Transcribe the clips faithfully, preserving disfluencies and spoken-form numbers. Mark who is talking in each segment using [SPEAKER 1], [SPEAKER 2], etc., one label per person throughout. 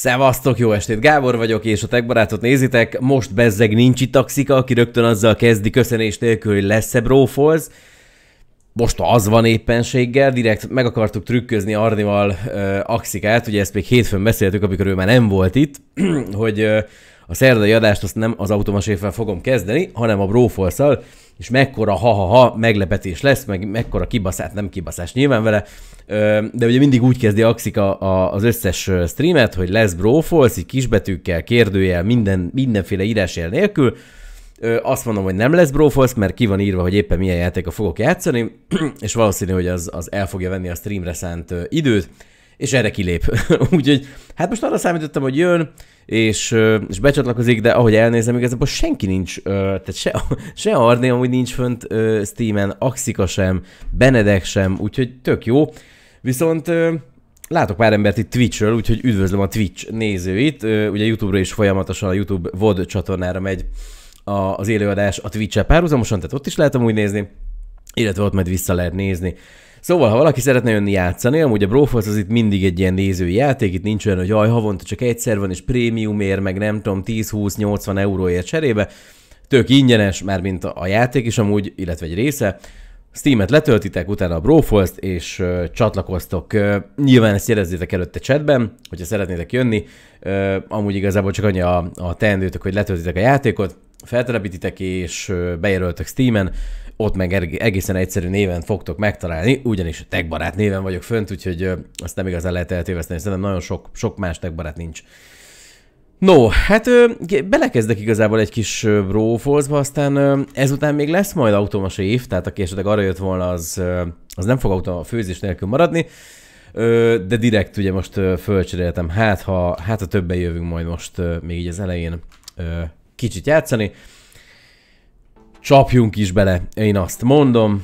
[SPEAKER 1] Szevasztok, jó estét, Gábor vagyok, és a Tech Barátot nézitek. Most bezzeg nincs itt Axika, aki rögtön azzal kezdi köszönés nélkül, hogy lesz-e Brofalls. Most az van éppenséggel, direkt meg akartuk trükközni Arnival uh, Axikát, ugye ezt még hétfőn beszéltük, amikor ő már nem volt itt, hogy uh, a szerdai adást azt nem az automaséffel fogom kezdeni, hanem a Brofalls-szal, és mekkora ha-ha-ha meglepetés lesz, meg mekkora kibaszás, nem kibaszás nyilván vele, de ugye mindig úgy kezdi Axika az összes streamet, hogy lesz Brofalls, így kisbetűkkel, kérdőjel, minden, mindenféle írásjel nélkül. Azt mondom, hogy nem lesz Brofalls, mert ki van írva, hogy éppen milyen játéka fogok játszani, és valószínű, hogy az, az el fogja venni a streamre szánt időt, és erre kilép. Úgyhogy hát most arra számítottam, hogy jön, és, és becsatlakozik, de ahogy elnézem, igazából senki nincs, tehát se, se Arni amúgy nincs fönt Steamen, Axika sem, Benedek sem, úgyhogy tök jó. Viszont látok pár embert itt Twitchről, úgyhogy üdvözlöm a Twitch nézőit. Ugye YouTube-ra is folyamatosan a YouTube vé o dé csatornára megy az élőadás a Twitch-el párhuzamosan, tehát ott is lehet amúgy nézni, illetve ott majd vissza lehet nézni. Szóval, ha valaki szeretne jönni játszani, amúgy a Brofalls az itt mindig egy ilyen nézői játék, itt nincs olyan, hogy jaj, havonta csak egyszer van, és prémiumért, meg nem tudom, tíz, húsz, nyolcvan euróért cserébe. Tök ingyenes, mármint a játék is amúgy, illetve egy része. Steamet letöltitek, utána a Brofalls-t, és uh, csatlakoztok. Uh, nyilván ezt jelezzétek előtte chatben, hogyha szeretnétek jönni. Uh, amúgy igazából csak annyi a, a teendőtök, hogy letöltitek a játékot, feltelepítitek, és uh, bejelöltök Steamen. Ott meg egészen egyszerű néven fogtok megtalálni, ugyanis a Tech Barát néven vagyok fönt, úgyhogy uh, azt nem igazán lehet eltéveszteni, szerintem nagyon sok, sok más Tech Barát nincs. No, hát uh, belekezdek igazából egy kis uh, Brofalls-ba, aztán uh, ezután még lesz majd automasa év, tehát aki esetleg arra jött volna, az, uh, az nem fog automa főzés nélkül maradni, uh, de direkt ugye most uh, fölcseréltem, hát ha, hát ha többen jövünk majd most uh, még így az elején uh, kicsit játszani. Csapjunk is bele, én azt mondom.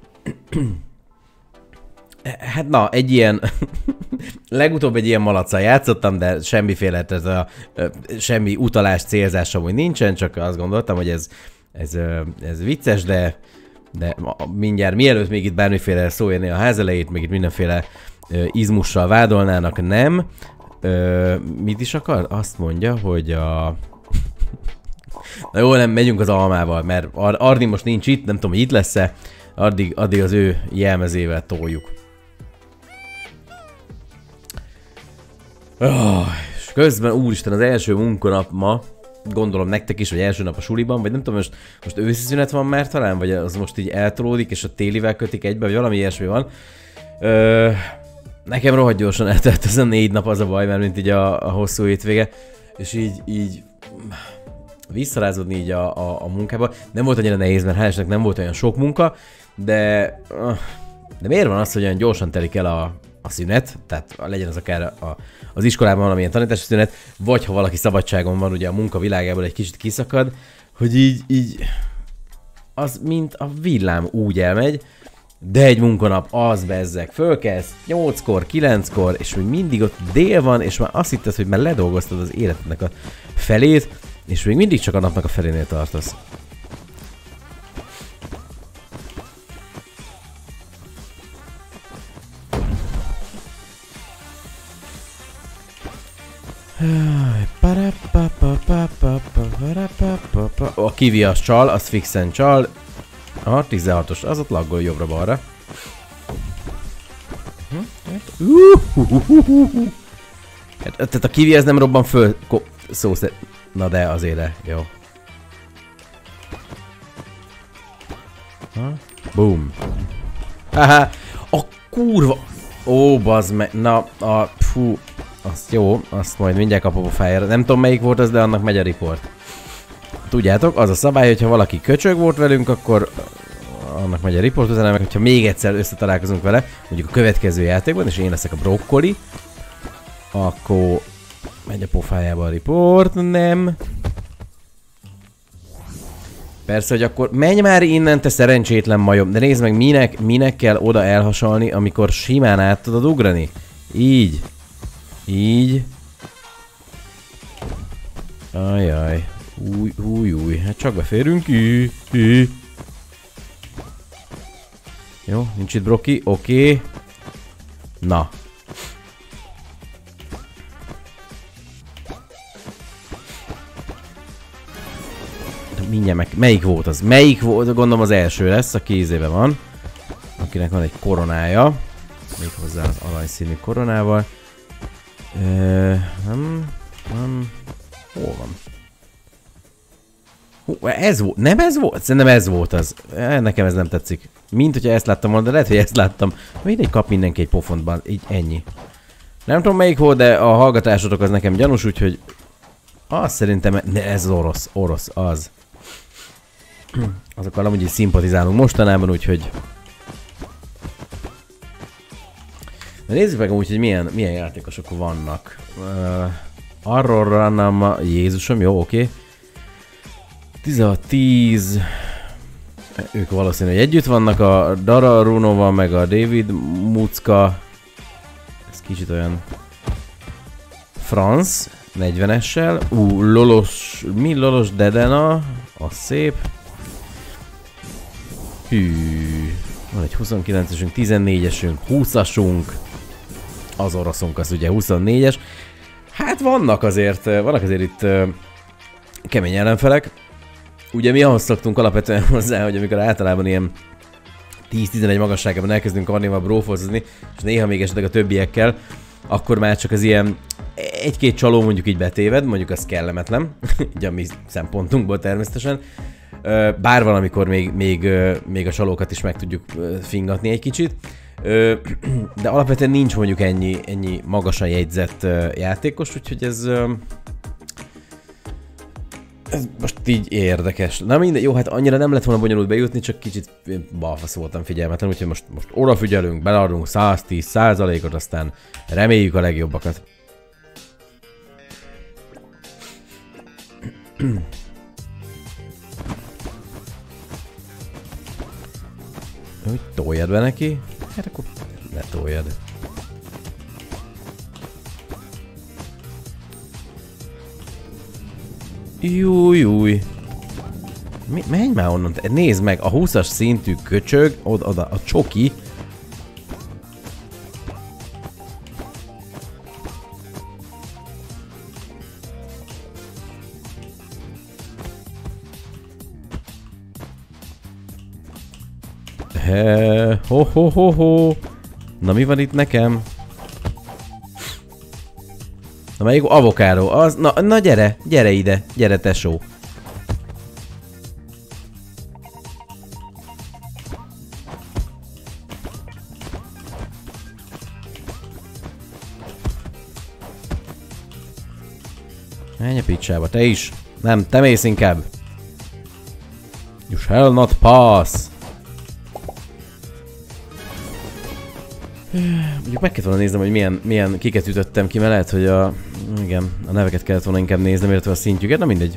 [SPEAKER 1] Hát na, egy ilyen, legutóbb egy ilyen malacccal játszottam, de semmiféle, ez a, semmi utalás, célzás amúgy nincsen, csak azt gondoltam, hogy ez, ez, ez vicces, de, de mindjárt, mielőtt még itt bármiféle szó érné a ház elejét, még itt mindenféle izmussal vádolnának, nem. Mit is akar? Azt mondja, hogy a... Na jó, nem, megyünk az almával, mert Ar Arni most nincs itt, nem tudom, hogy itt lesz-e, addig, addig az ő jelmezével toljuk. Oh, és közben, úristen, az első munkanap ma, gondolom nektek is, vagy első nap a suliban, vagy nem tudom, most, most őszi szünet van már talán, vagy az most így eltolódik, és a télivel kötik egybe, vagy valami ilyesmi van. Ö, nekem rohadt gyorsan eltelt ez a négy nap, az a baj, mert mint így a, a hosszú hétvége, és így, így visszarázódni így a, a, a munkába. Nem volt annyira nehéz, mert hálásnak nem volt olyan sok munka, de, de miért van az, hogy olyan gyorsan telik el a, a szünet, tehát legyen az akár a, az iskolában valamilyen tanítási szünet, vagy ha valaki szabadságon van, ugye a munka világából egy kicsit kiszakad, hogy így, így az mint a villám úgy elmegy, de egy munkanap az bezzeg, fölkezd nyolckor, kilenckor, és még mindig ott dél van, és már azt hitted, hogy már ledolgoztad az életednek a felét, és még mindig csak a napnak a felénél tartasz. A kiwi az csal, az fixen csal. A tizenhatos, az ott laggol jobbra-balra. Tehát a kiwi ez nem robban föl szó szerint. Na de azért le, jó. Ha? Boom. Haha, a kurva. Ó, bazd meg. Na, a fú. Azt jó, azt majd mindjárt kap a pofájára. Nem tudom melyik volt az, de annak megy a report. Tudjátok, az a szabály, hogyha valaki köcsög volt velünk, akkor annak megy a report, utána meg, hogyha még egyszer összetalálkozunk vele, mondjuk a következő játékban, és én leszek a brokkoli, akkor megy a pofájába a report, nem. Persze, hogy akkor menj már innen, te szerencsétlen majom, de nézd meg, minek, minek kell oda elhasalni, amikor simán át tudod ugrani. Így. Így. Ajaj. Új, új, új. Hát csak beférünk. Í, í. Jó, nincs itt broki. Oké. Okay. Na. mindjárt meg... Melyik volt az? Melyik volt? Gondolom az első lesz, aki ízében van. Akinek van egy koronája. Méghozzá az aranyszínű koronával. Ö, nem... Nem... Hol van? Hú, ez volt? Nem ez volt? Szerintem ez volt az. Nekem ez nem tetszik. Mint hogyha ezt láttam volna, de lehet, hogy ezt láttam. Mindegy, kap mindenki egy pofontban. Így ennyi. Nem tudom melyik volt, de a hallgatásotok az nekem gyanús, úgyhogy... Azt szerintem... Ne, ez az orosz. Orosz, az. Azokkal amúgy is szimpatizálunk mostanában, úgyhogy... De nézzük meg amúgy, hogy milyen, milyen játékosok vannak. Uh, Arról Ranama... Jézusom, jó, oké. Okay. tizenhat tíz... Ők valószínűleg együtt vannak, a Dara Runova meg a David Mucka. Ez kicsit olyan... Franz, negyvenessel. Ú, uh, Lolos... Mi? Lolos Dedena. Az szép. Hű... Van egy huszonkilencesünk, tizennégyesünk, húszasunk. Az oroszunk az ugye huszonnégyes. Hát vannak azért, vannak azért itt uh, kemény ellenfelek. Ugye mi ahhoz szoktunk alapvetően hozzá, hogy amikor általában ilyen tíz-tizenegy magasságában elkezdünk Karnéval brófolcozni, és néha még esetleg a többiekkel, akkor már csak az ilyen egy-két csaló mondjuk így betéved, mondjuk az kellemetlen, ugye a mi szempontunkból természetesen. Bár valamikor még, még, még a csalókat is meg tudjuk fingatni egy kicsit. De alapvetően nincs mondjuk ennyi, ennyi magasan jegyzett játékos, úgyhogy ez... Ez most így érdekes. Na mindegy, jó, hát annyira nem lett volna bonyolult bejutni, csak kicsit balfasz voltam figyelmetlen, úgyhogy most, most odafigyelünk, beleadunk száztíz százalékot, aztán reméljük a legjobbakat. Úgy toljad be neki? Hát akkor ne toljad. Júj, júj. Mi, menj már onnan, nézd meg, a húszas szintű köcsög, oda, oda, a csoki. He, ho, ho, ho, ho. Na mi van itt nekem? Na melyik avokádó? Az, na, na gyere, gyere ide, gyere tesó. Menj a picsába, te is. Nem, te mész inkább. You shall not pass. Mondjuk meg kellett volna néznem, hogy milyen, milyen kiket ütöttem ki, mert lehet, hogy a... Igen, a neveket kellett volna inkább néznem, illetve a szintjüket, na mindegy.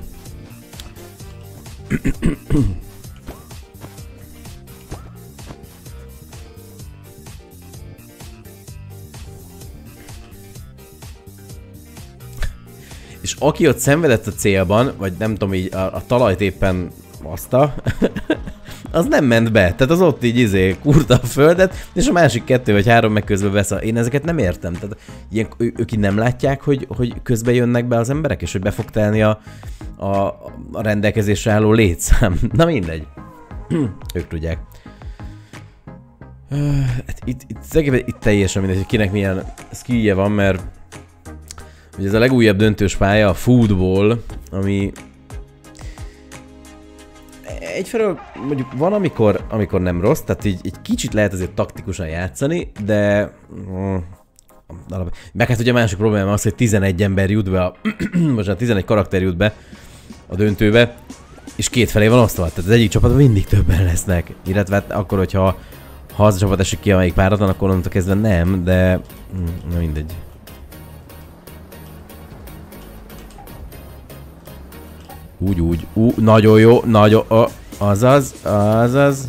[SPEAKER 1] És aki ott szenvedett a célban, vagy nem tudom így, a, a talajt éppen baszta, az nem ment be. Tehát az ott így izé kurta a földet, és a másik kettő vagy három meg közben vesz a... Én ezeket nem értem. Tehát ilyen, ő, ők így nem látják, hogy, hogy közben jönnek be az emberek, és hogy be fog telni a, a, a rendelkezésre álló létszám. Na mindegy. Ők tudják. Hát itt, itt, itt, itt teljesen mindegy, hogy kinek milyen skillje van, mert ugye ez a legújabb döntős pálya, a Football, ami egyfelől mondjuk van, amikor, amikor nem rossz, tehát így egy kicsit lehet azért taktikusan játszani, de meg hát ugye a másik probléma az, hogy tizenegy ember jut be, a most tizenegy karakter jut be a döntőbe, és két felé van osztva, tehát az egyik csapatban mindig többen lesznek, illetve hát akkor, hogyha ha az a csapat esik ki, amelyik páratlan, akkor onnantól kezdve nem, de na mindegy. Úgy, úgy, ú, nagyon jó, nagyon, oh, azaz, azaz.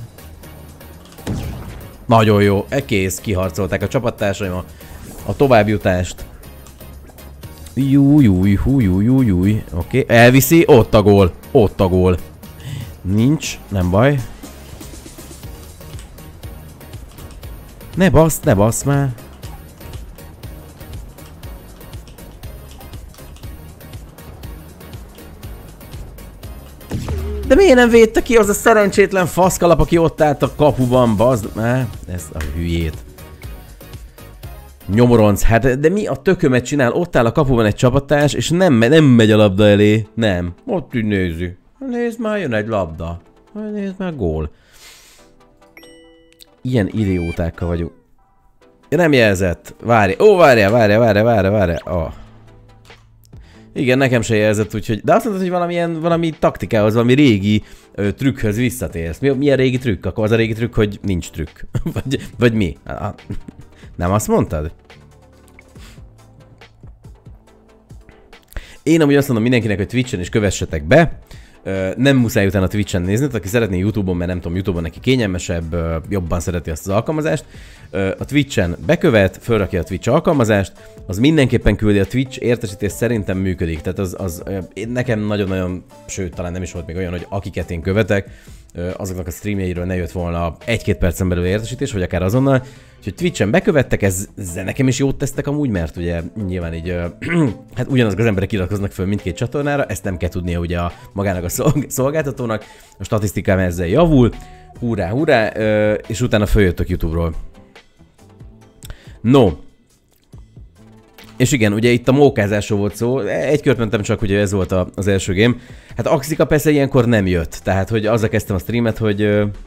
[SPEAKER 1] Nagyon jó, e kész, kiharcolták a csapattársaim a, a továbbjutást. Júj, júj, hú, júj, júj, júj, oké, okay. Elviszi, ott a gól, ott a gól. Nincs, nem baj. Ne basz, ne basz már. De miért nem védte ki az a szerencsétlen faszkalap, aki ott állt a kapuban, bazd... Eh, ez a hülyét. Nyomoronc, hát de mi a tökömet csinál? Ott áll a kapuban egy csapattárs, és nem, nem megy a labda elé. Nem. Ott úgy nézi. Nézd már, jön egy labda. Nézd már, gól. Ilyen idiótákkal vagyunk. Nem jelzett. Várj. Ó, várjál, várjál, várjál, várjál, várjál. Oh. Igen, nekem se jelzett, úgyhogy... De azt mondtad, hogy valamilyen, valami taktikához, valami régi ö, trükkhöz visszatérsz. Mi, milyen régi trükk? Akkor az a régi trükk, hogy nincs trükk. vagy, vagy mi? Nem azt mondtad? Én amúgy azt mondom mindenkinek, hogy Twitchen is kövessetek be. Nem muszáj utána Twitchen nézni, aki szeretné YouTube-on, mert nem tudom, YouTube-on neki kényelmesebb, jobban szereti azt az alkalmazást. A Twitchen bekövet, fölrakja a Twitch alkalmazást, az mindenképpen küldi a Twitch értesítés, szerintem működik. Tehát az, az nekem nagyon-nagyon, sőt, talán nem is volt még olyan, hogy akiket én követek, azoknak a streamjeiről ne jött volna egy-két percen belül értesítés, vagy akár azonnal. Úgyhogy Twitchen bekövettek, ez, ezzel nekem is jót tesztek amúgy, mert ugye nyilván így, hát ugyanazok az emberek iratkoznak föl mindkét csatornára, ezt nem kell tudnia ugye a, magának a szolgáltatónak, a statisztikám ezzel javul, hurrá, hurrá, és utána följöttök YouTube-ról. No. És igen, ugye itt a mókázásról volt szó, egy kört mentem csak, ugye ez volt a, az első game. Hát Axika persze ilyenkor nem jött, tehát hogy azzal kezdtem a streamet, hogy...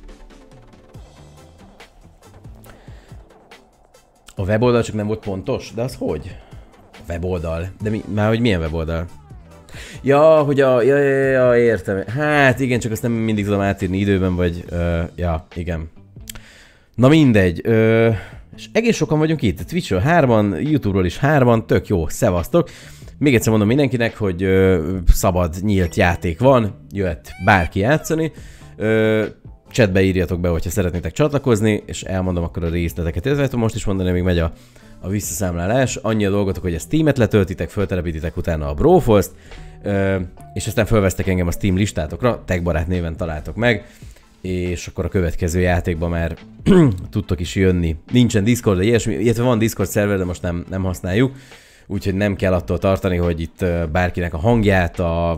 [SPEAKER 1] A weboldal csak nem volt pontos? De az hogy? A weboldal? De mi, már hogy milyen weboldal? Ja, hogy a... Ja, ja, ja, értem. Hát igen, csak azt nem mindig tudom átírni időben, vagy... Uh, ja, igen. Na mindegy. Uh, és egész sokan vagyunk itt. Twitchről hárman, YouTube-ról is hárman, tök jó, szevasztok. Még egyszer mondom mindenkinek, hogy uh, szabad, nyílt játék van, jöhet bárki játszani. Uh, Chatbe írjatok be, hogyha szeretnétek csatlakozni, és elmondom akkor a részleteket. Ez lehet most is mondani, még megy a, a visszaszámlálás. Annyi a dolgotok, hogy a Steamet letöltitek, föltelepítitek utána a Broforce-t, és aztán fölvesztek engem a Steam listátokra, Techbarát néven találtok meg, és akkor a következő játékban már tudtok is jönni. Nincsen Discord, de ilyesmi, illetve van Discord szerver, de most nem, nem használjuk, úgyhogy nem kell attól tartani, hogy itt bárkinek a hangját, a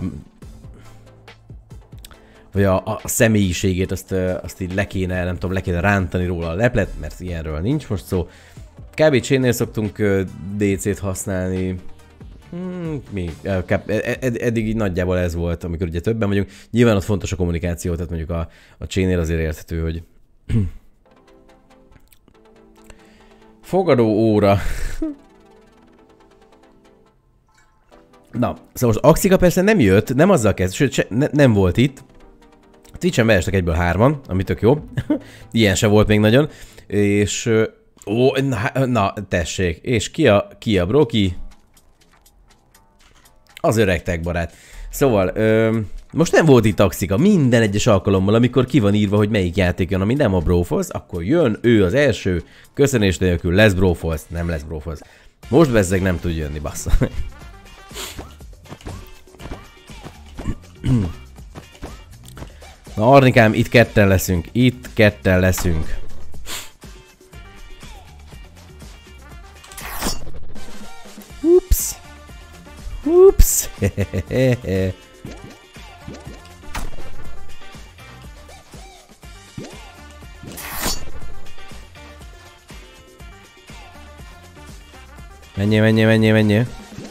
[SPEAKER 1] vagy a, a személyiségét, azt, azt így le kéne, nem tudom, le kéne rántani róla a leplet, mert ilyenről nincs most szó. Kb. Chainnél szoktunk dé cét használni. Hmm, mi? Ed, eddig így nagyjából ez volt, amikor ugye többen vagyunk. Nyilván ott fontos a kommunikáció, tehát mondjuk a, a Chainnél azért érthető, hogy... Fogadó óra. Na, szóval most Axika persze nem jött, nem azzal kezd, sőt se, ne, nem volt itt. Twitchen beestek egyből hárman, ami tök jó. Ilyen se volt még nagyon. És... Ó, na, na tessék. És ki a, ki a broki? Az öreg tech barát. Szóval, ö, most nem volt itt Axika. Minden egyes alkalommal, amikor ki van írva, hogy melyik játék jön, ami nem a Broforce, akkor jön ő az első. Köszönés nélkül lesz Broforce, nem lesz Broforce. Most bezzeg nem tud jönni, bassza. Na Arnikám, itt ketten leszünk, itt ketten leszünk. Ups. Ups. Menjél, menjél, menjél, menjél.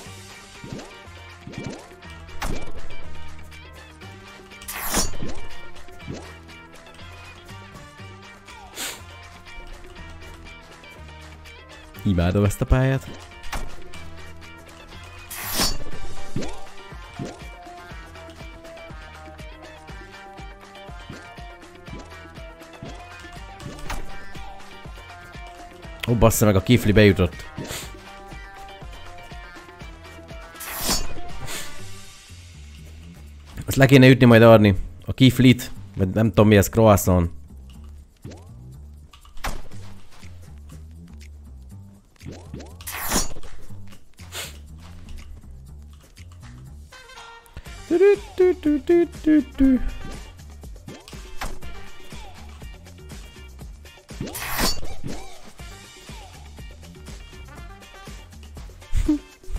[SPEAKER 1] Imádom ezt a pályát. Ó, bassza meg, a kifli bejutott. Azt le kéne ütni majd Arni. A kiflit, vagy nem tudom mi ez, croissant.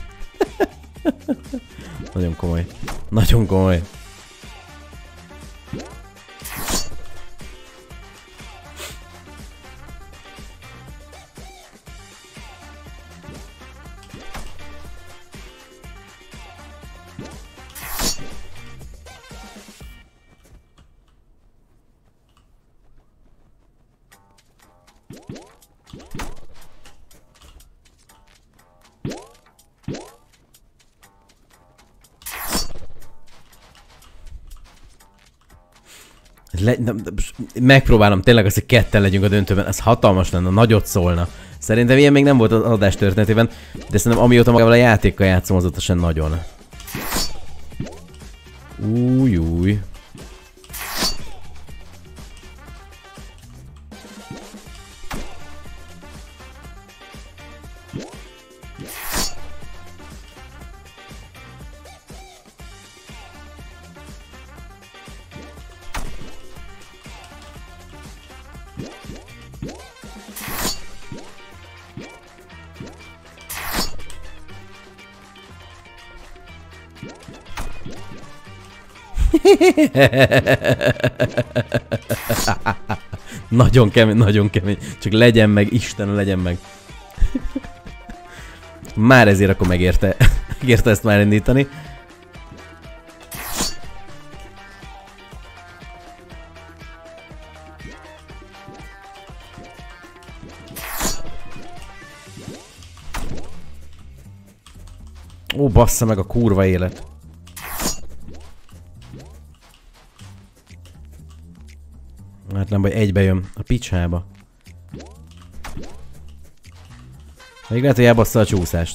[SPEAKER 1] Nagyon komoly. Nagyon komoly. Le, nem, megpróbálom tényleg azt, hogy ketten legyünk a döntőben. Ez hatalmas lenne, nagyot szólna. Szerintem ilyen még nem volt az adás történetében, de szerintem amióta magával a játékkal játszom, azóta nagyon. Új, új. Nagyon kemény, nagyon kemény. Csak legyen meg, Isten, legyen meg. Már ezért akkor megérte. Megérte ezt már indítani. Ó, bassza meg a kurva élet. Hát nem baj, egybe jön a picsába. Még lehet, hogy elbassza a csúszást.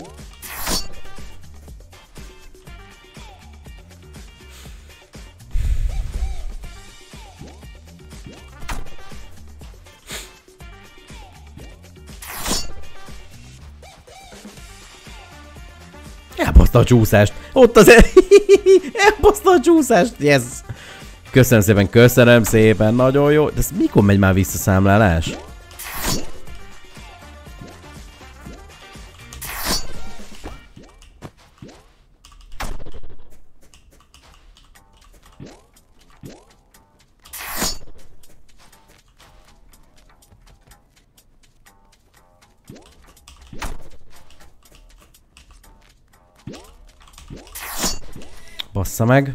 [SPEAKER 1] Elbaszta a csúszást. Ott az el... Elbaszta a csúszást. Yes. Köszönöm szépen, köszönöm szépen. Nagyon jó. De ez mikor megy már visszaszámlálás? Bassza meg.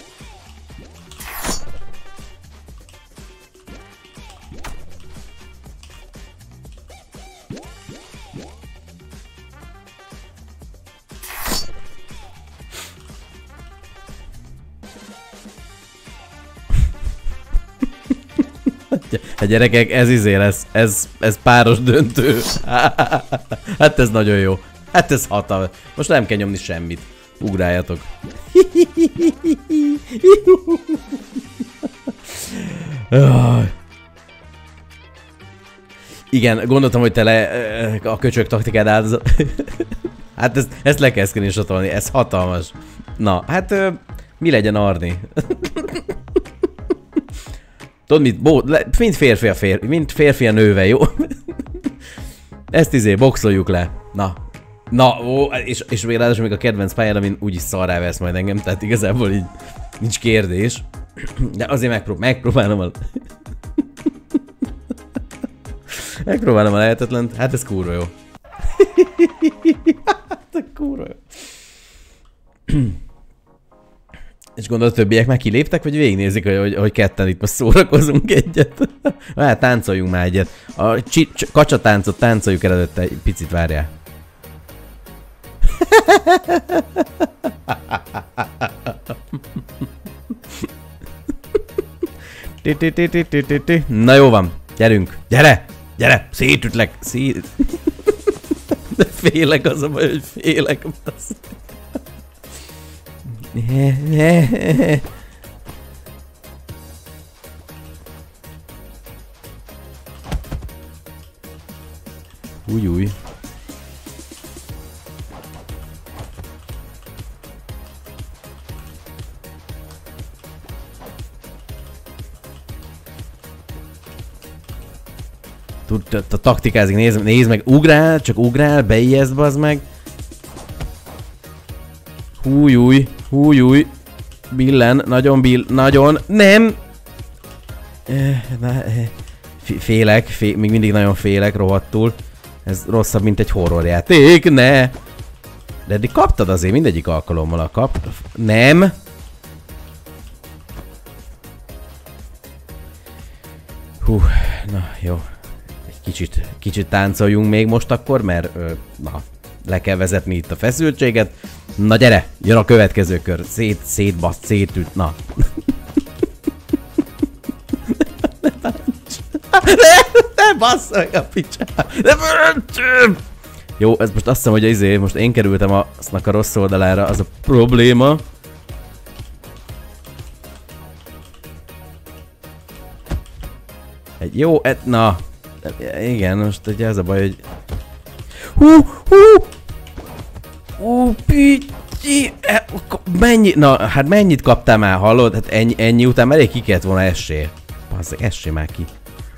[SPEAKER 1] Hát gyerekek, ez izé lesz, ez, ez páros döntő. Hát ez nagyon jó. Hát ez hatalmas. Most nem kell nyomni semmit. Ugráljatok. Igen, gondoltam, hogy te le a köcsög taktikád áldozat. Hát ezt, ezt le kell screenshotolni, ez hatalmas. Na, hát mi legyen Arni? Tudod mit? Bó, le, mind férfi a férfi, mind férfi a nővel, jó? Ezt izé, boxoljuk le. Na. Na, ó, és, és még ráadásul még a kedvenc pályán, amin úgyis szarrá vesz majd engem, tehát igazából így nincs kérdés. De azért megprób megpróbálom a... megpróbálom a lehetetlent, hát ez kurva jó. Hát ez kurva jó. És gondolod, a többiek már kiléptek, vagy végignézik, hogy, hogy, hogy ketten itt most szórakozunk egyet? Hát táncoljunk már egyet. A kacsatáncot táncoljuk előtte, egy picit várjál. Na jó van, gyerünk, gyere, gyere, szétütlek, szét... De félek, az a baj, hogy félek. Új, új. Tud, taktikázik, nézd, nézd meg, ugrál, csak ugrál, beijeszd, bazd meg. Húj, új, húj, új. Billen, nagyon bill, nagyon, nem! Félek, fél, még mindig nagyon félek, rohadtul. Ez rosszabb, mint egy horrorjáték, ne! De eddig kaptad azért, mindegyik alkalommal a kap. Nem! Hú, na jó. Kicsit, kicsit táncoljunk még most akkor, mert ö, na, le kell vezetni itt a feszültséget. Na gyere, jön a következő kör. Szét, szétbaszt, szétüt, na. Ne, ne bassza meg a picsát! Jó, ez most azt hiszem, hogy izé, most én kerültem aznak a rossz oldalára, az a probléma. Egy jó, et, na, igen, most ugye ez a baj, hogy... Hú, hú! Ó, picsi! Mennyi, na, hát mennyit kaptál már, hallod? Hát ennyi, ennyi után elég ki kellett volna essé. Bazzeg, essé már ki.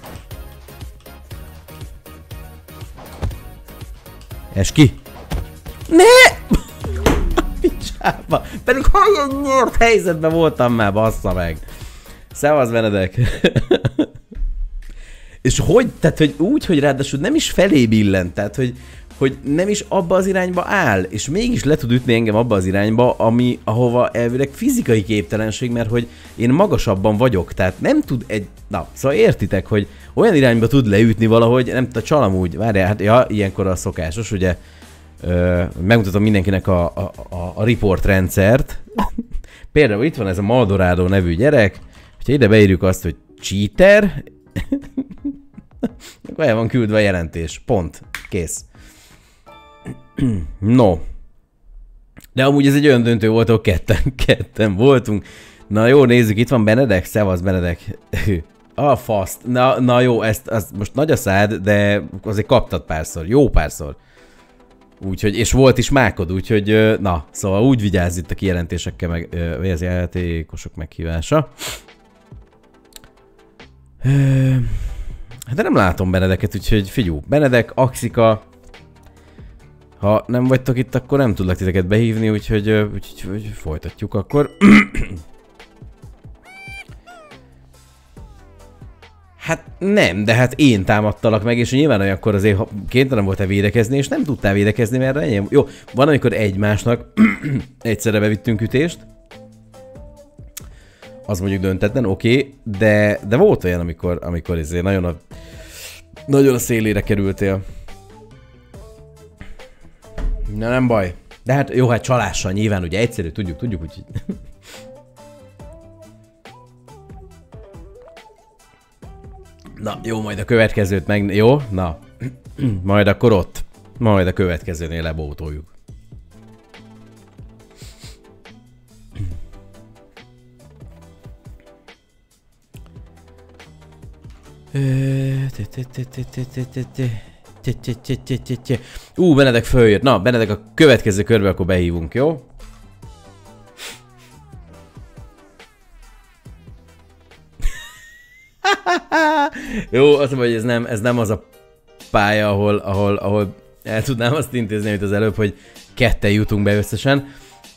[SPEAKER 1] Es ki! Ne! Picsába! Pedig olyan nyert helyzetben voltam már, bassza meg! Szevasz, Benedek! És hogy? Tehát, hogy úgy, hogy ráadásul nem is felé billent, tehát, hogy, hogy nem is abba az irányba áll, és mégis le tud ütni engem abba az irányba, ami, ahova elvileg fizikai képtelenség, mert hogy én magasabban vagyok, tehát nem tud egy... Na, szóval értitek, hogy olyan irányba tud leütni valahogy, nem tudom, csalam úgy, várjál, hát ja, ilyenkor a szokásos, ugye, ö, megmutatom mindenkinek a, a, a, a report rendszert. Például itt van ez a Maldorado nevű gyerek, hogyha ide beírjuk azt, hogy cheater, akkor el van küldve a jelentés. Pont. Kész. No. De amúgy ez egy olyan döntő volt, ahol ketten, ketten voltunk. Na jó, nézzük, itt van Benedek. Szevasz, Benedek. A faszt. Na, na jó, ezt, ezt most nagy a szád, de azért kaptad párszor. Jó párszor. Úgyhogy, és volt is mákod, úgyhogy, na, szóval úgy vigyázz itt a kijelentésekkel, meg, vagy az játékosok meghívása. De nem látom Benedeket, úgyhogy figyú, Benedek, Axika, ha nem vagytok itt, akkor nem tudlak titeket behívni, úgyhogy, úgyhogy, úgyhogy folytatjuk akkor. Hát nem, de hát én támadtalak meg, és nyilván olyankor azért kénytelen voltál védekezni, és nem tudtál védekezni, mert enyém. Jó, van, amikor egymásnak egyszerre bevittünk ütést. Az mondjuk döntetlen, oké, okay, de, de volt olyan, amikor, amikor ezért nagyon a, nagyon a szélére kerültél. Na nem baj. De hát jó, hát csalással nyilván, ugye egyszerű, tudjuk, tudjuk, úgyhogy... Na, jó, majd a következőt meg... Jó? Na. Majd akkor ott. Majd a következőnél lebótoljuk. Ú, Benedek följött. Na, Benedek a következő körbe akkor behívunk, jó? Jó, azt mondom, hogy ez nem, ez nem az a pálya, ahol, ahol, ahol el tudnám azt intézni, amit az előbb, hogy ketten jutunk be összesen.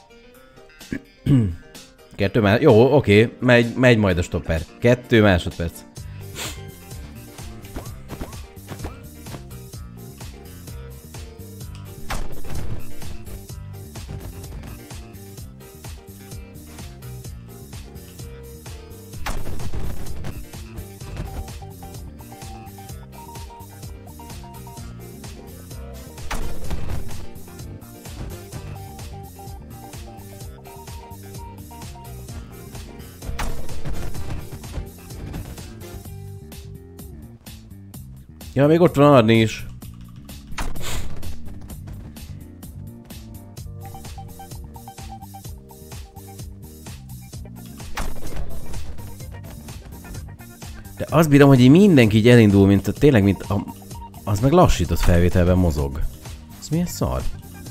[SPEAKER 1] Kettő már, jó, oké, megy, megy majd a stopper. Kettő másodperc. Ja, még ott van Arni is. De azt bírom, hogy így mindenki így elindul, mint a, tényleg, mint a, az meg lassított felvételben mozog. Ez milyen szar?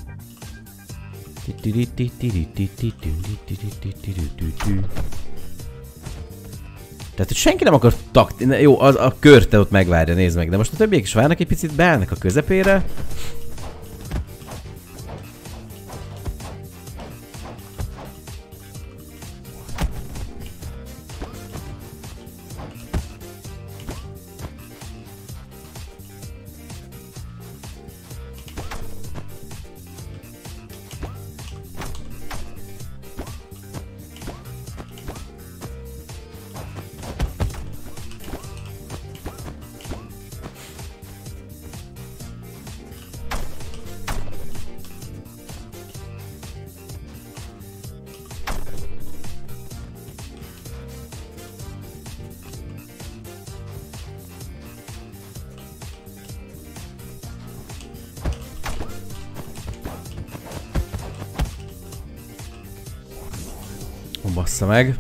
[SPEAKER 1] Tehát, hogy senki nem akar takt... Jó, az, a körte ott megvárja, nézd meg. De most a többiek is várnak egy picit, beállnak a közepére. bassza meg.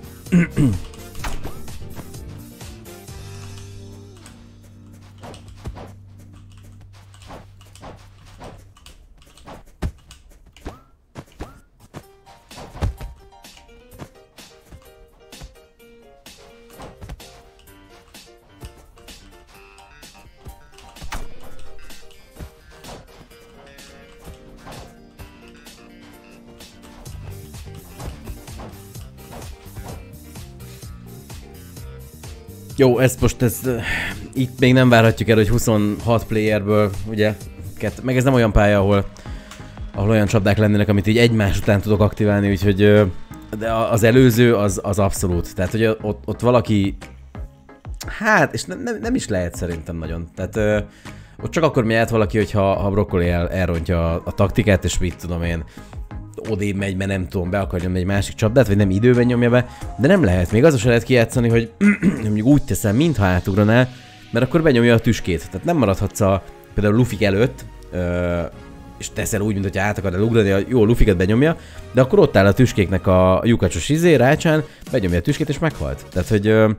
[SPEAKER 1] Jó, ezt most ez, uh, itt még nem várhatjuk el, hogy huszonhat playerből, ugye, kett, meg ez nem olyan pálya, ahol, ahol olyan csapdák lennének, amit így egymás után tudok aktiválni, úgyhogy uh, de az előző az, az abszolút. Tehát, hogy ott, ott valaki, hát, és nem, nem, nem is lehet szerintem nagyon. Tehát uh, ott csak akkor megy valaki, hogyha ha Broccoli el, elrontja a, a taktikát, és mit tudom én, odébb megy, mert nem tudom, be akar nyomni egy másik csapdát, vagy nem időben nyomja be, de nem lehet. Még azon sem lehet kijátszani, hogy mondjuk úgy teszem, mintha átugranál, mert akkor benyomja a tüskét. Tehát nem maradhatsz a, például Lufik előtt, ö, és teszel úgy, mintha át akarod ugrani, a jó Lufiket benyomja, de akkor ott áll a tüskéknek a lyukacsos izé, rácsán, benyomja a tüskét, és meghalt. Tehát, hogy... Ö,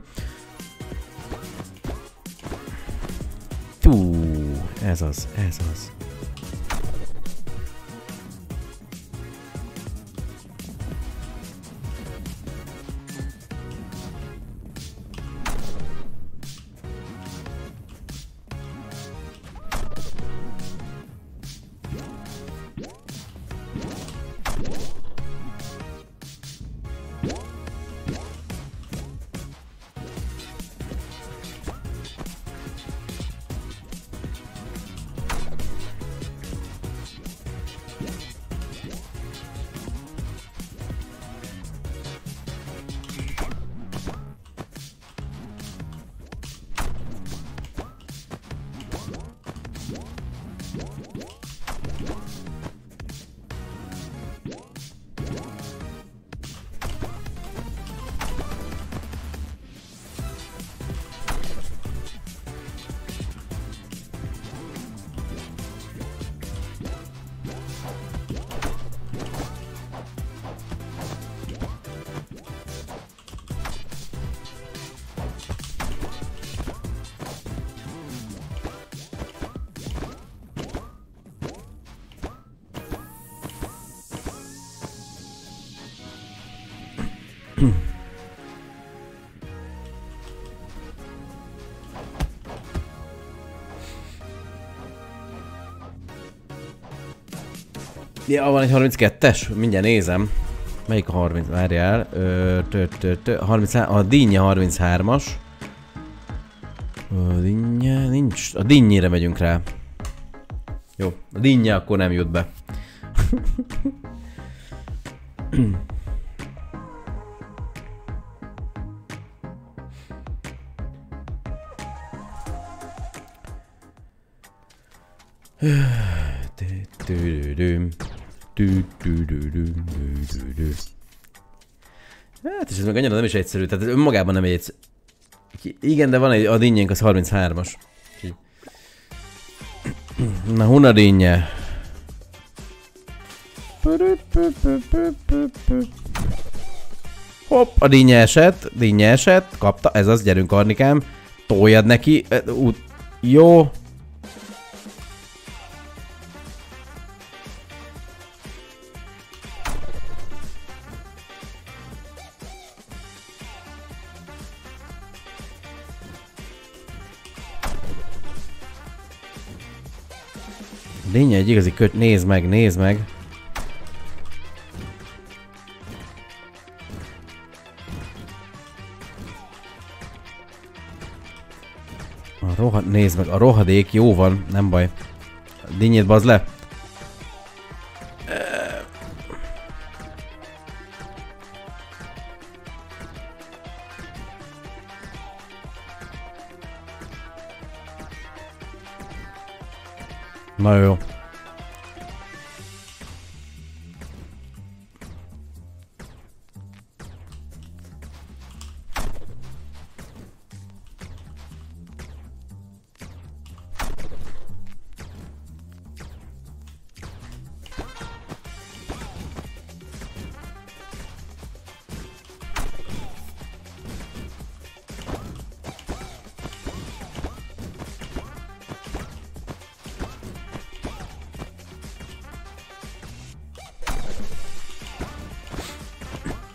[SPEAKER 1] Tú, ez az, ez az. Ja, van egy harminckettes, mindjárt nézem. Melyik a harminc? Várjál. Ö, tö, tö, tö, harminc, a Dinnye harminchármas. A Dinnye, nincs. A Dinnyére megyünk rá. Jó, a Dinnye akkor nem jut be. Hát és ez meg annyira nem is egyszerű, tehát ez önmagában nem egy egyszerű. Igen, de van egy, a Dinnyénk az harminchármas. Na, Huna Dinnye. Hopp, a Dinnye esett, Dinnye esett, kapta, ez az, gyerünk Arnikám. Toljad neki, út, jó. Dinnye egy igazi köt, nézd meg, nézd meg. A rohad, nézd meg, a rohadék jó van, nem baj. A Dinnyét bazd le. Na jó.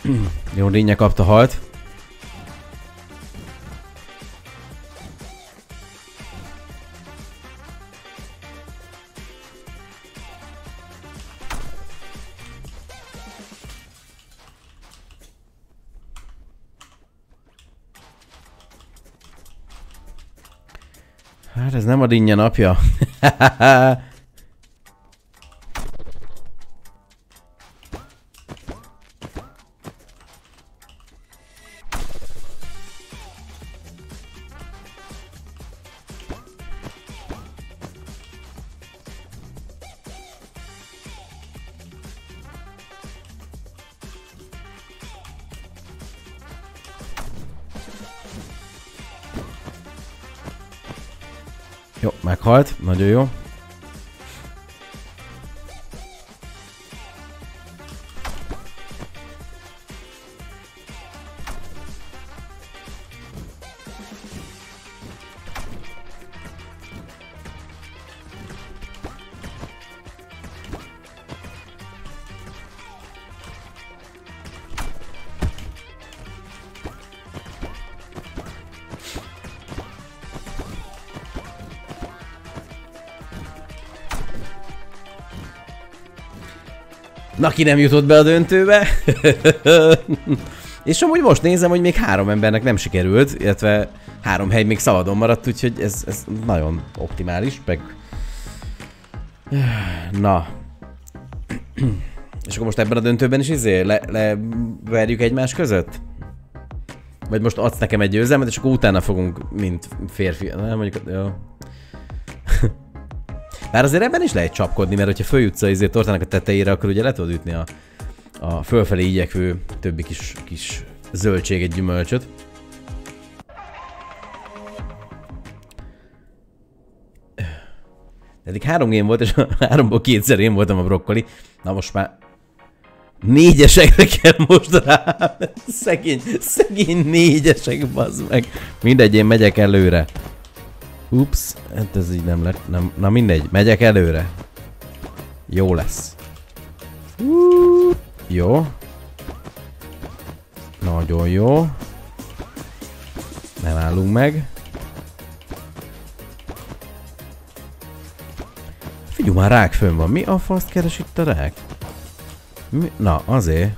[SPEAKER 1] Jó, Rinnye kapta halt. Hát ez nem a Rinnye napja. Jó, meghalt. Nagyon jó. Na, ki nem jutott be a döntőbe? És amúgy most nézem, hogy még három embernek nem sikerült, illetve három hely még szabadon maradt, úgyhogy ez, ez nagyon optimális, meg... Na. És akkor most ebben a döntőben is izé le, leverjük egymás között? Vagy most adsz nekem egy győzelmet, és akkor utána fogunk, mint férfi... Nem, mondjuk... Jó. Bár azért ebben is lehet csapkodni, mert hogyha följutsz a izé tortának a tetejére, akkor ugye le tudod ütni a, a fölfelé igyekvő többi kis, kis zöldséget, gyümölcsöt. Eddig három game volt, és a háromból kétszer én voltam a brokkoli. Na most már négyesekre kell most rá. Szegény, szegény négyesek, bazd meg. Mindegy, én megyek előre. Ups, hát ez így nem lett. Nem, na mindegy, megyek előre. Jó lesz. Uh, jó. Nagyon jó. Nem állunk meg. Figyelj, már rák fönn van. Mi a faszt keres itt a rák? Mi? Na, azért.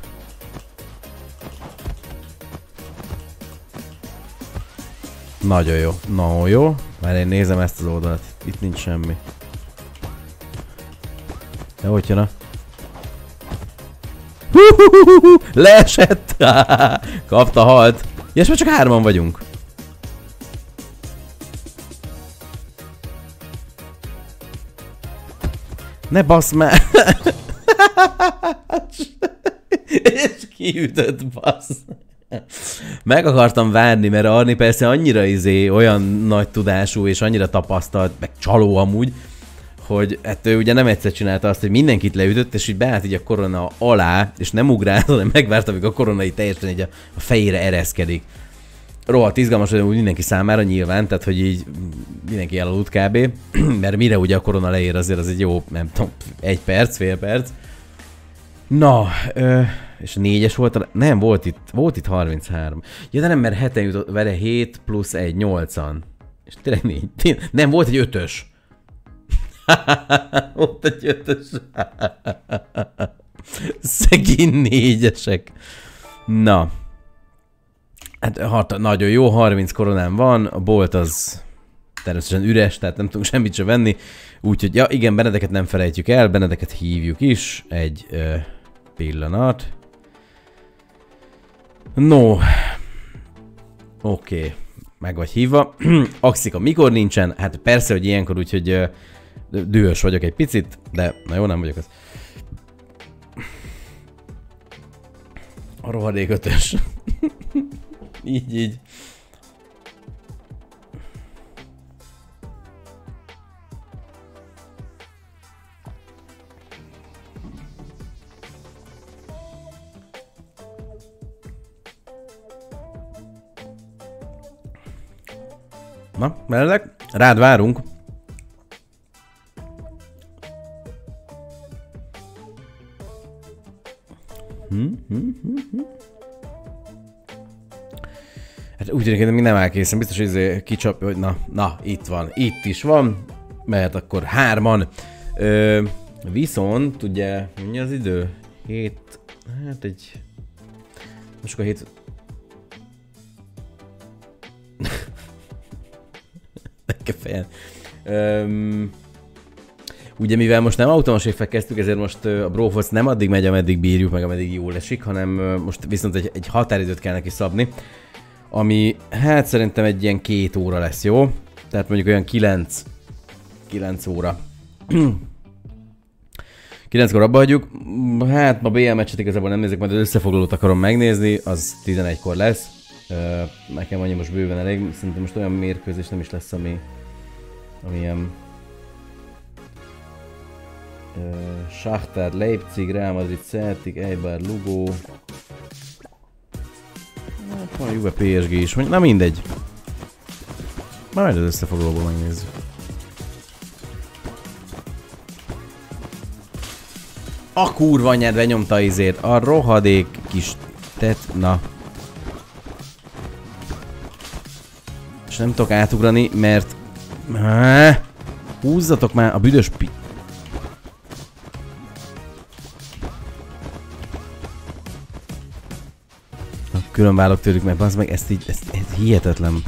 [SPEAKER 1] Nagyon jó. Nagyon jó. Már én nézem ezt az oldalat. Itt nincs semmi. De hogy jön a... Leesett! Kapta, halt. Ja, és már csak hárman vagyunk. Ne bassz már! És kiütött, bassz. Meg akartam várni, mert Arni persze annyira izé, olyan nagy tudású és annyira tapasztalt, meg csaló amúgy, hogy hát ő ugye nem egyszer csinálta azt, hogy mindenkit leütött, és így beállt így a korona alá, és nem ugrált, hanem megvárta, amíg a korona így teljesen így a, a fejére ereszkedik. Rohadt izgalmas, hogy mindenki számára nyilván, tehát hogy így mindenki elaludt kb. Mert mire ugye a korona leér, azért az egy jó, nem tudom, egy perc, fél perc. Na, ö, és négyes volt a... Nem, volt itt, volt itt harminchárom. Ja, de nem, mert heten jutott vele hét plusz egy, nyolcan. És tényleg négy. Nem, volt egy ötös. Volt egy ötös. Szegény négyesek. Na. Hát hat, nagyon jó, harminc koronám van, a bolt az természetesen üres, tehát nem tudunk semmit sem venni. Úgyhogy, ja igen, Benedeket nem felejtjük el, Benedeket hívjuk is. Egy ö, pillanat. No. Oké. Okay. Meg vagy hívva. Axika mikor nincsen? Hát persze, hogy ilyenkor, úgyhogy ö, dühös vagyok egy picit, de na jó, nem vagyok az. A rohadék ötös. Így, így. Na, mellek, rád várunk. Hm, hm, hm, hm. Hát úgy tűnik, hogy még nem áll készen, biztos, hogy izé kicsapja, hogy na, na, itt van, itt is van, mehet akkor hárman. Ö, viszont, ugye, mi az idő? Hét, hát egy... Most akkor hét... Nekem fejen. Öm... Ugye mivel most nem autonos évvel kezdtük, ezért most a Broforce nem addig megy, ameddig bírjuk, meg ameddig jól esik, hanem most viszont egy, egy határidőt kell neki szabni, ami hát szerintem egy ilyen két óra lesz, jó? Tehát mondjuk olyan kilenc, kilenc óra. kilenckor abba hagyjuk, hát ma bé el meccset igazából nem nézek, majd az összefoglalót akarom megnézni, az tizenegykor lesz. Nekem annyi most bőven elég, szerintem most olyan mérkőzés nem is lesz, ami, ami ilyen... Uh, Shakhtar, Leipzig, Real Madrid, Celtic, Eibar, Lugo. Hát van Juve, pé es gé is, na mindegy. Majd az összefoglalóból megnézzük. A kurva anyád benyomta izét, a rohadék kis tetna. És nem tudok átugrani, mert... Há, húzzatok már a büdös pi... Külön válok tőlük, mert az meg ezt így, ezt, ez hihetetlen.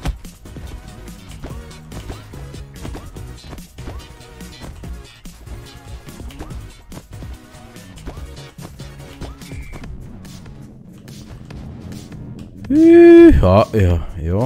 [SPEAKER 1] Hűha, jó, jó.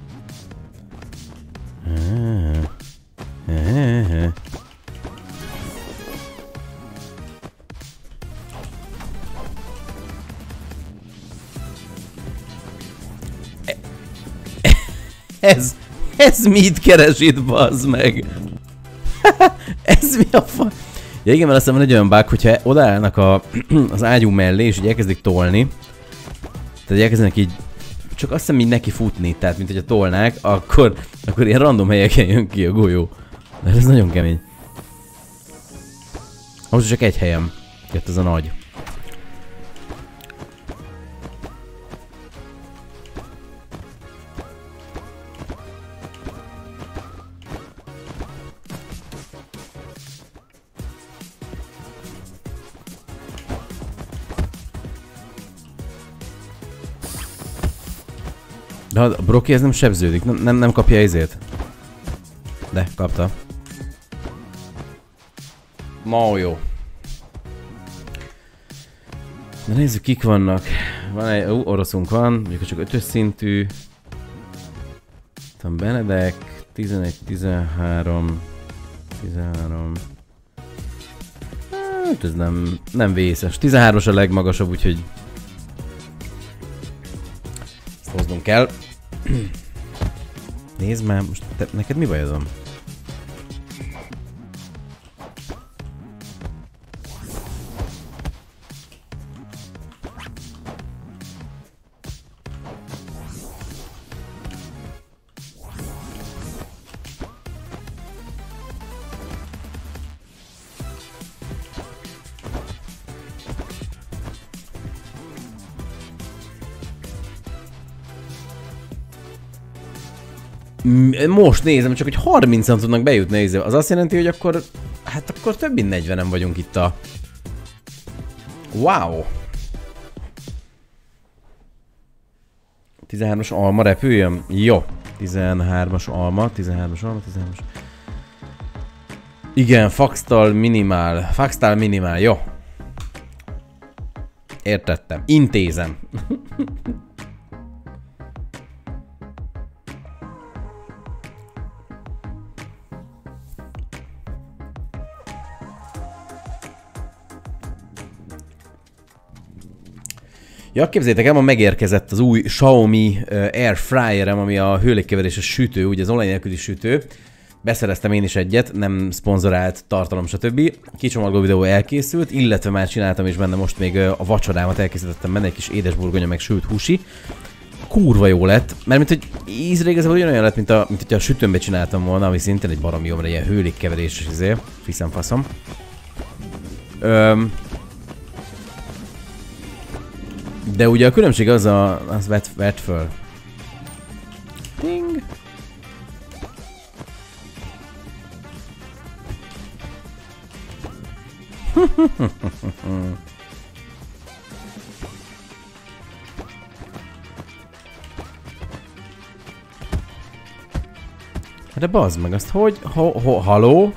[SPEAKER 1] Ez, ez mit keres itt, bazd meg? Ez mi a fa... Ja igen, mert azt hiszem, hogy egy olyan bug, hogyha odaállnak a, az ágyú mellé, és így elkezdik tolni. Tehát elkezdenek így... Csak azt hiszem így neki futni, tehát mint hogyha tolnák, akkor, akkor ilyen random helyeken jön ki a golyó. De ez nagyon kemény. Most csak egy helyem jött ez a nagy. De a Broki ez nem sebződik, nem, nem, nem kapja izét. De, kapta. Ma jó. Na nézzük, kik vannak. Van egy, ó, oroszunk van, mondjuk csak ötös szintű. Tam Benedek, tizenegy, tizenhárom, tizenhárom. Hát ez nem, nem vészes. tizenhármas a legmagasabb, úgyhogy ezt hoznunk kell. Nézd már, most te, neked mi bajodom? Most nézem, csak hogy harmincan tudnak bejutni, az azt jelenti, hogy akkor, hát akkor több mint negyvenen vagyunk itt a... Wow! tizenhármas alma repüljön? Jó. tizenhármas alma, tizenhármas alma, tizenhármas... Igen, Faxtal minimál, Faxtal minimál, jó. Értettem, intézem. Ja, képzeljétek el, ma megérkezett az új Xiaomi uh, Air Fryerem, ami a hőlégkeveréses sütő, ugye az olaj nélküli sütő. Beszereztem én is egyet, nem szponzorált tartalom, stb. Kicsomagoló videó elkészült, illetve már csináltam is benne most még uh, a vacsorámat, elkészítettem benne egy kis édesburgonya, meg sült húsi. Kurva jó lett, mert mint hogy ízre igazából olyan lett, mint, a, mint hogyha a sütőmbe csináltam volna, ami szintén egy baromi jó, ilyen hőlégkeveréses izé, fiszem faszom. Öm, De ugye a különbség az a... az vett, vett föl. De bazd meg, azt hogy? Ho, ho, haló?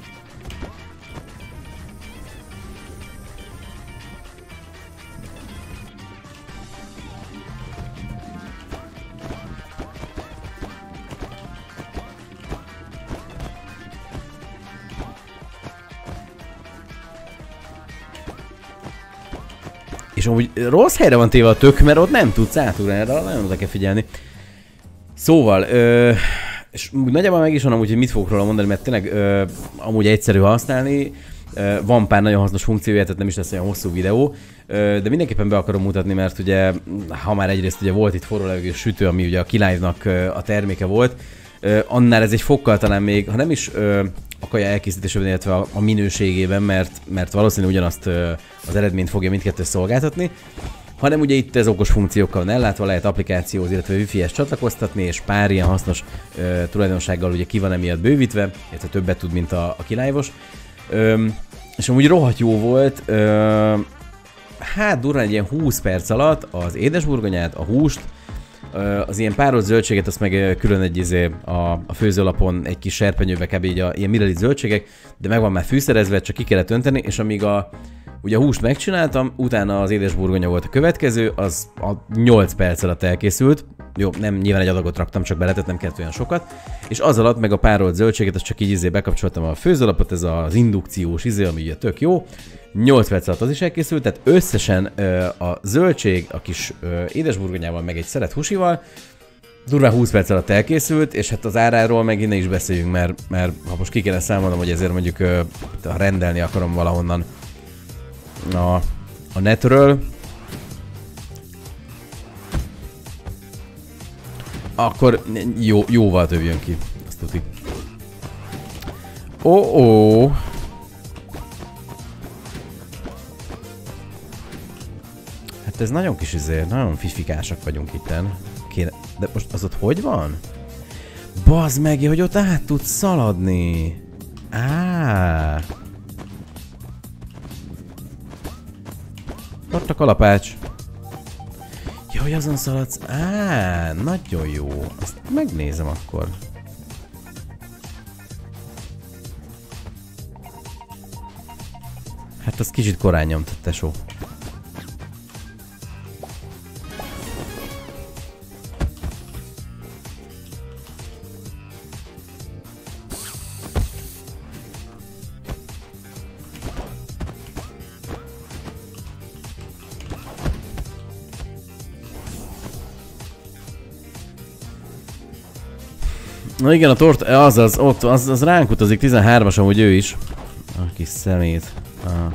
[SPEAKER 1] És amúgy rossz helyre van téve a tök, mert ott nem tudsz átugrani, de nagyon oda kell figyelni. Szóval, ö, és nagyjából meg is van amúgy, hogy mit fogok róla mondani, mert tényleg ö, amúgy egyszerű használni. Ö, van pár nagyon hasznos funkciója, tehát nem is lesz olyan hosszú videó. Ö, de mindenképpen be akarom mutatni, mert ugye, ha már egyrészt ugye volt itt forró levegős sütő, ami ugye a Kilive-nak a terméke volt, ö, annál ez egy fokkal talán még, ha nem is ö, a kaja elkészítésében, illetve a, a minőségében, mert, mert valószínűleg ugyanazt ö, az eredményt fogja mindkettő szolgáltatni, hanem ugye itt ez okos funkciókkal van ellátva, lehet applikációhoz, illetve wifi-hez csatlakoztatni, és pár ilyen hasznos ö, tulajdonsággal ugye ki van emiatt bővítve, illetve többet tud, mint a, a Kilive-os. Ö, és amúgy rohadt jó volt, ö, hát durván egy ilyen húsz perc alatt az édesburgonyát, a húst, az ilyen párolt zöldséget, azt meg külön egy izé a, a főzőlapon egy kis serpenyőbe kb. Így a ilyen mirelit zöldségek, de meg van már fűszerezve, csak ki kellett önteni, és amíg a, ugye a húst megcsináltam, utána az édesburgonya volt a következő, az a nyolc perc alatt elkészült. Jó, nem nyilván egy adagot raktam, csak beletettem, nem kellett olyan sokat. És az alatt meg a párolt zöldséget, azt csak így izé bekapcsoltam a főzőlapot, ez az indukciós izé, ami ugye tök jó. nyolc perc alatt az is elkészült, tehát összesen ö, a zöldség, a kis ö, édesburgonyával, meg egy szelet húsival durván húsz perc alatt elkészült, és hát az áráról meg innen is beszéljünk, mert, mert ha most ki kéne számolnom, hogy ezért mondjuk ö, ha rendelni akarom valahonnan a, a netről, akkor jó, jóval több jön ki, azt tudjuk. Ó, ó. Hát ez nagyon kis izé, nagyon fifikásak vagyunk itten. Kéne... De most az ott hogy van? Bazd meg, hogy ott át tudsz szaladni. Á. Ott a kalapács. Jó, hogy azon szaladsz. Á, nagyon jó. Azt megnézem akkor. Hát az kicsit korán nyomtad, tesó. Na igen, a tort, az az, ott, az, az ránk utazik, tizenhármas amúgy ő is. A kis szemét. Ah.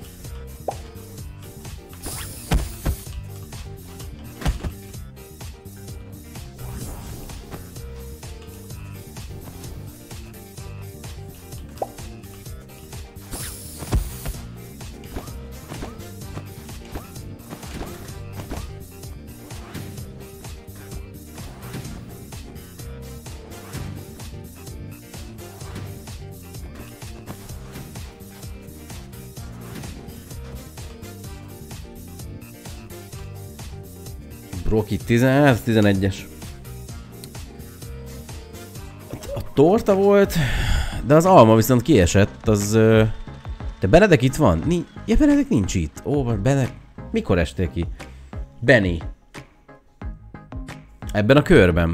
[SPEAKER 1] Rocky tizenhárom, tizenegyes. A torta volt, de az alma viszont kiesett, az... De Benedek itt van? Ni ja, Benedek nincs itt. Ó, Benedek... Mikor estél ki? Benny. Ebben a körben.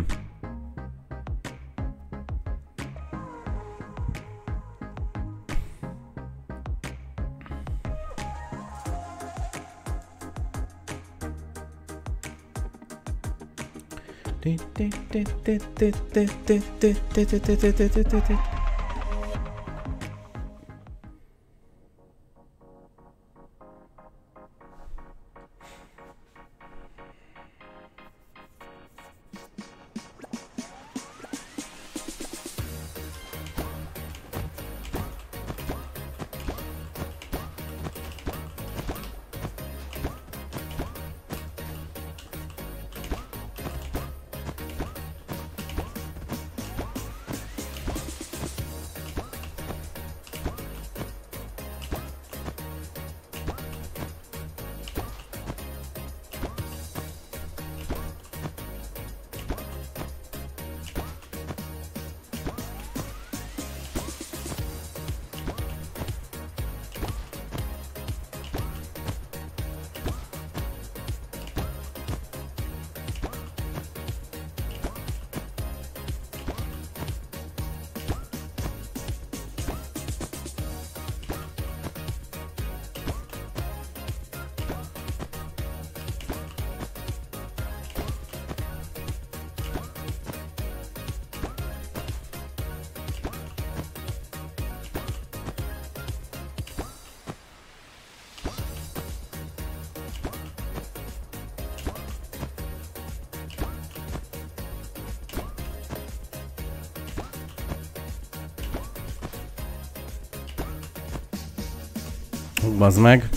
[SPEAKER 1] Bazd meg.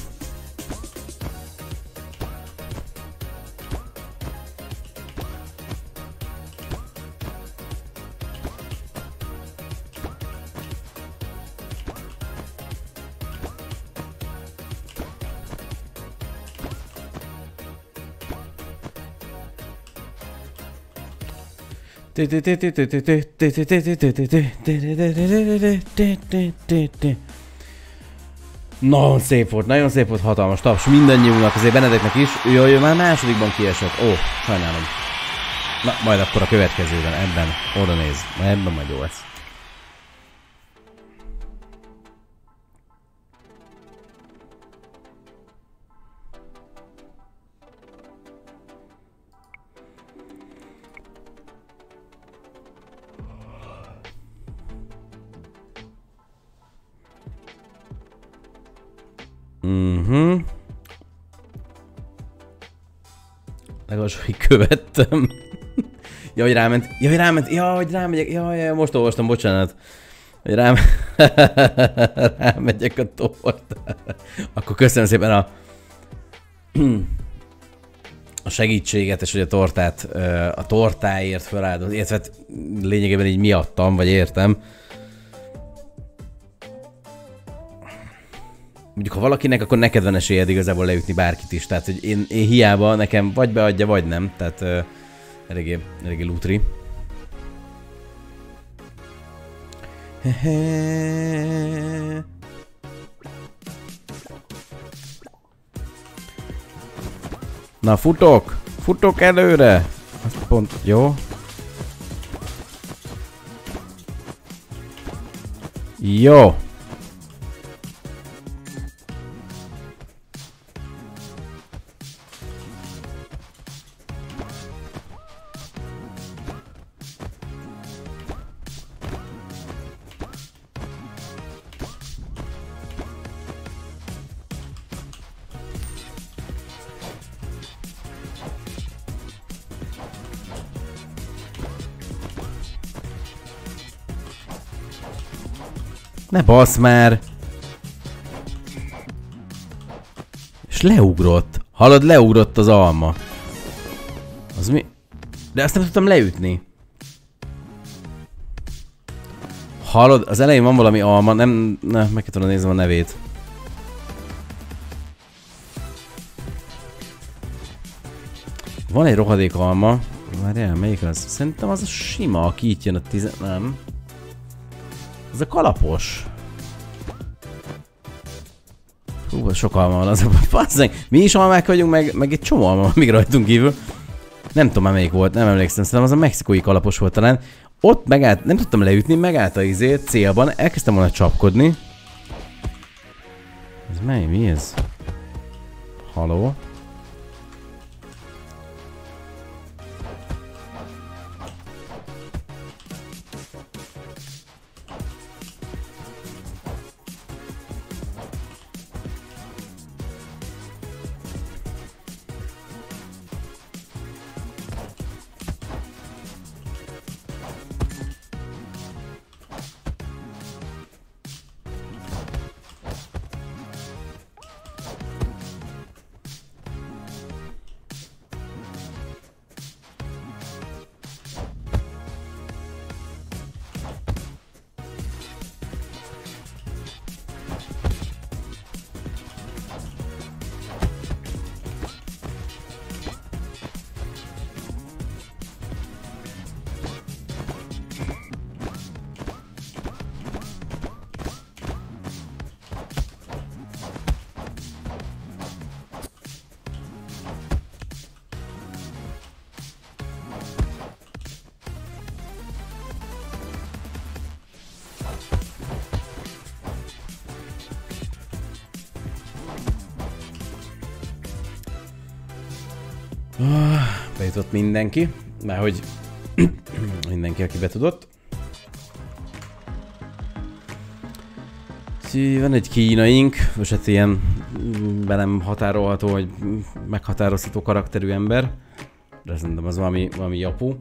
[SPEAKER 1] Nagyon szép volt, nagyon szép volt, hatalmas taps mindannyiunknak, azért Benedeknek is. Jaj, ő már másodikban kiesett. Ó, sajnálom. Na, majd akkor a következőben, ebben, oda néz. Ebben majd jó lesz. Mhm. Legalábbis, hogy követtem. Jaj, ráment. Jaj, ráment. Jaj, hogy rámegyek. Jaj, jaj, most olvastam, bocsánat. Hogy rám... rámegyek a tortára. Akkor köszönöm szépen a... a segítséget, és hogy a tortát, a tortáért feláldoz. Illetve lényegében így miattam, vagy értem. Mondjuk, ha valakinek, akkor neked van esélyed igazából leütni bárkit is. Tehát, hogy én, én hiába nekem vagy beadja, vagy nem. Tehát uh, eléggé, eléggé lútri. Na, futok! Futok előre! Azt pont, jó. Jó! Ne basz már! És leugrott. Hallod, leugrott az alma. Az mi? De azt nem tudtam leütni. Hallod, az elején van valami alma, nem... Ne, meg kell tudnom néznem a nevét. Van egy rohadék alma. Várjál, melyik az? Szerintem az a sima, aki itt jön a tizen... Nem. Ez a kalapos. Hú, sok alma van az a passzeg. Mi is almák vagyunk, meg, meg egy csomó alma van még rajtunk kívül. Nem tudom már melyik volt, nem emlékszem, szerintem az a mexikói kalapos volt talán. Ott megállt, nem tudtam leütni, megállt a izé célban, elkezdtem volna csapkodni. Ez mely, mi ez? Haló? Bejutott mindenki, mert hogy mindenki, aki betudott. Van egy kínaink, most hát ilyen be nem határolható, vagy meghatározható karakterű ember. De szerintem az valami, valami japu.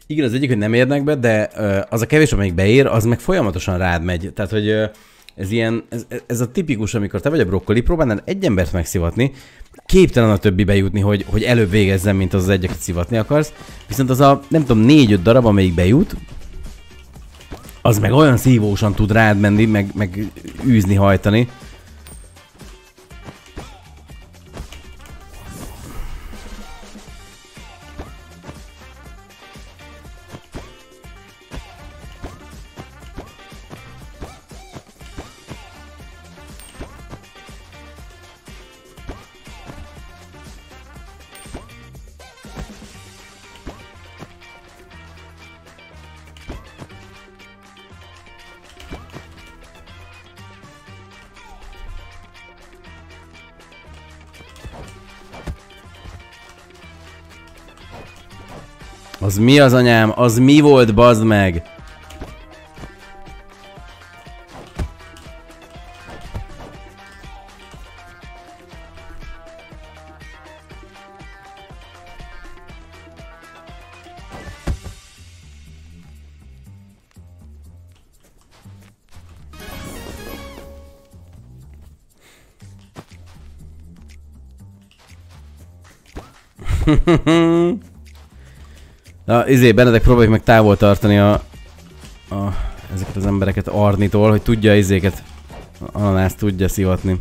[SPEAKER 1] Igen, az egyik, hogy nem érnek be, de az a kevés, amelyik beér, az meg folyamatosan rád megy. Tehát, hogy ez ilyen, ez, ez a tipikus, amikor te vagy a brokkoli, próbálnál egy embert megszivatni, képtelen a többi bejutni, hogy, hogy előbb végezzen, mint az az egy, akit szivatni akarsz. Viszont az a, nem tudom, négy-öt darab, amelyik bejut, az meg olyan szívósan tud rád menni, meg, meg űzni, hajtani. Az mi az anyám? Az mi volt, bazd meg? Na, izé, Benedek, próbáljuk meg távol tartani a, a, ezeket az embereket Arnitól, hogy tudja izéket, ananászt tudja szivatni.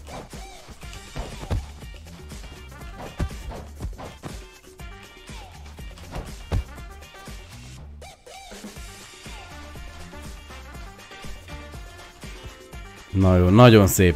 [SPEAKER 1] Na jó, nagyon szép.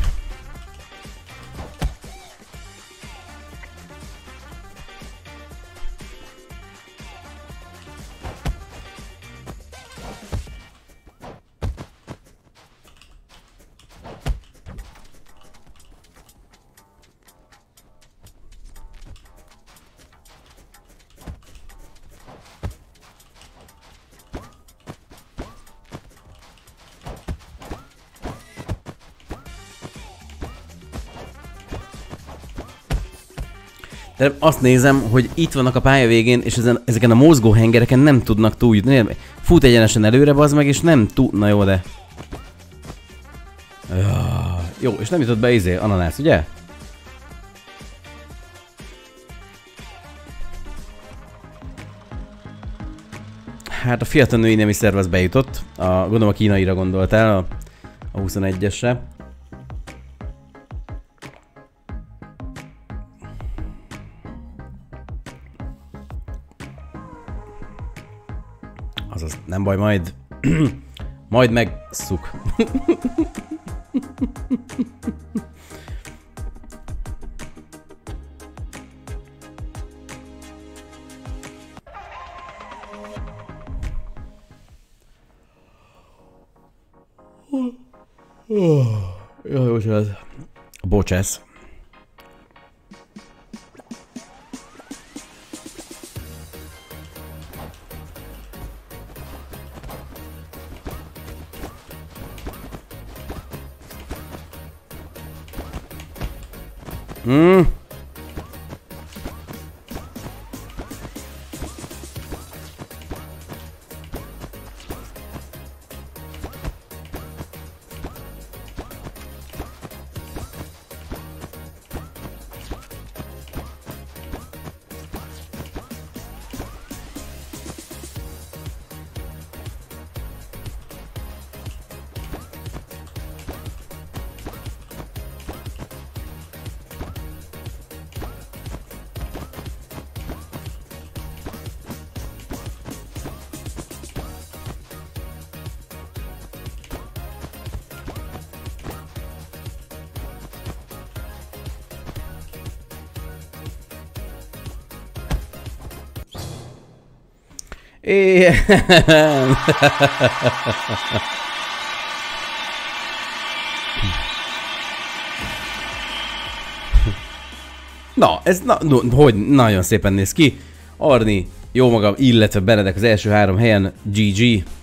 [SPEAKER 1] De azt nézem, hogy itt vannak a pálya végén, és ezen, ezeken a mozgó hengereken nem tudnak túljutni. Fut egyenesen előre, bazd meg, és nem tud... Na jó, de... Ja, jó, és nem jutott be izé, ananász, ugye? Hát a fiatal női nemi szerv az bejutott. A, gondolom a kínaira gondoltál, a, a huszonegyesre. Azaz, nem baj, majd... majd megszuk. Jaj, bocsánat. Bocsász. Hmm. Igen. Na, ez na, no, hogy nagyon szépen néz ki. Arni, jó magam, illetve Benedek az első három helyen. gé gé.